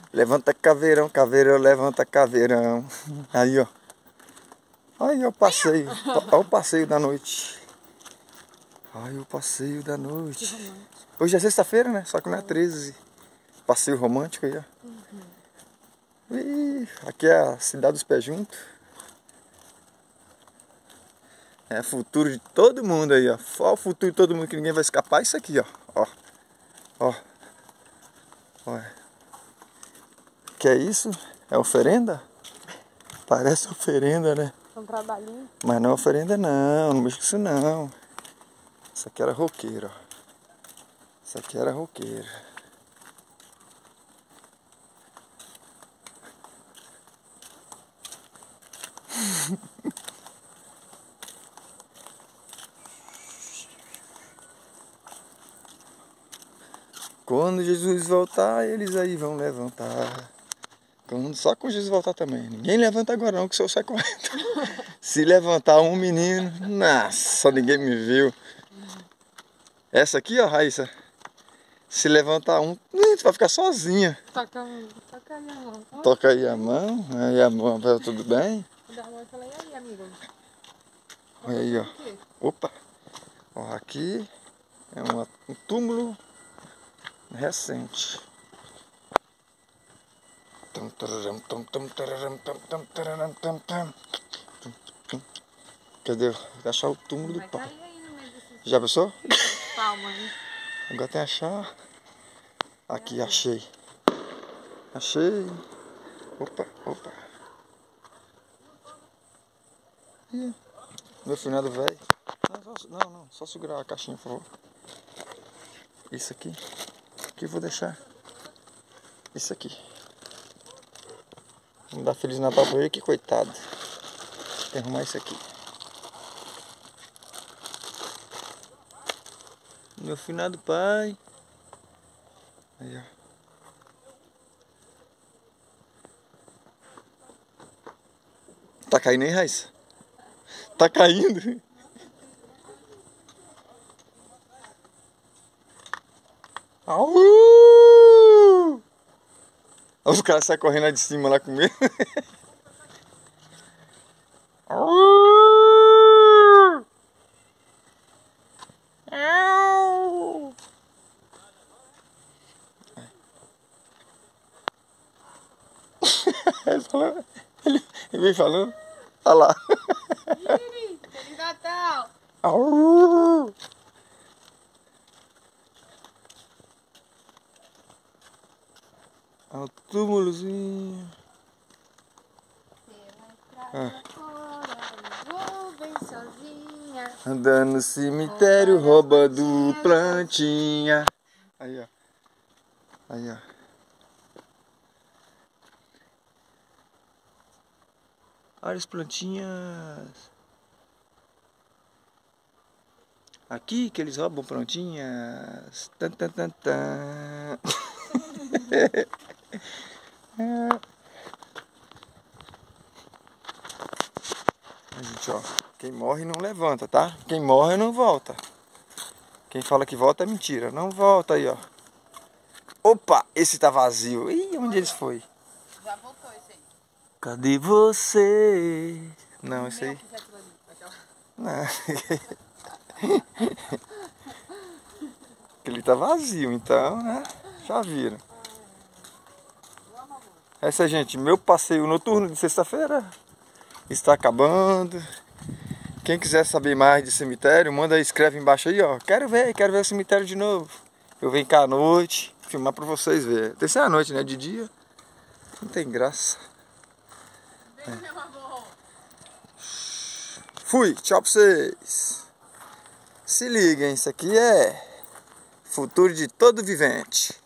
Levanta caveirão, caveirão, levanta caveirão. Aí, ó. Aí, ó o passeio. Ó o passeio da noite. Ai, o passeio da noite. Hoje é sexta-feira, né? Só que não é 13. Passeio romântico aí, ó. Ih, aqui é a cidade dos pés juntos. É o futuro de todo mundo aí, ó. Só o futuro de todo mundo que ninguém vai escapar. Isso aqui, ó. Ó. Ó. Olha. Que é isso? É oferenda? Parece oferenda, né? Um trabalhinho. Mas não é oferenda não, não mexe com isso não. Isso aqui era roqueiro, ó. Isso aqui era roqueiro. Quando Jesus voltar, eles aí vão levantar. Só com Jesus voltar também. Ninguém levanta agora não, que o senhor sai correndo. Se levantar um menino, nossa, ninguém me viu. Essa aqui, ó, Raíssa. Se levantar um, tu vai ficar sozinha. Toca aí a mão. Toca aí a mão. Aí a mão, tudo bem? Dá a mão e fala, e aí, amigo? Olha aí, ó. Opa. Ó, aqui é um túmulo recente. Cadê? Vou achar o túmulo do pai. Já pensou? Palma, hein? Agora tem que achar. Aqui, achei. Achei. Opa, opa. Ih, meu finado velho. Não, só segurar a caixinha, por favor. Isso aqui. Aqui eu vou deixar. Isso aqui. Vamos dar Feliz Natal pra ele, que coitado. Tem que arrumar isso aqui. Meu finado pai. Aí, ó. Tá caindo aí, Raíssa? Tá caindo? Au! Os caras saem correndo lá de cima lá com medo. Ele vem falando. Olha lá. Feliz Natal! Au! Olha o túmulozinho. Vou bem sozinha. Andando no cemitério, roubando plantinha. Aí, ó. Aí, ó. Olha as plantinhas. Aqui que eles roubam plantinhas. Tan, tan, tan, tan. Gente, ó. Quem morre não levanta, tá? Quem morre não volta. Quem fala que volta é mentira. Não volta aí, ó. Opa, esse tá vazio. Ih, onde eles foi? Já voltou esse aí. Cadê você? Não, esse aí. Não. Ele tá vazio, então, né? Já viram. Essa, gente, meu passeio noturno de sexta-feira está acabando. Quem quiser saber mais de cemitério, manda aí, escreve embaixo aí, ó. Quero ver o cemitério de novo. Eu venho cá à noite, filmar pra vocês verem. Tem que ser à noite, né? De dia não tem graça. Beijo, meu amor. Fui, tchau pra vocês. Se liguem, isso aqui é futuro de todo vivente.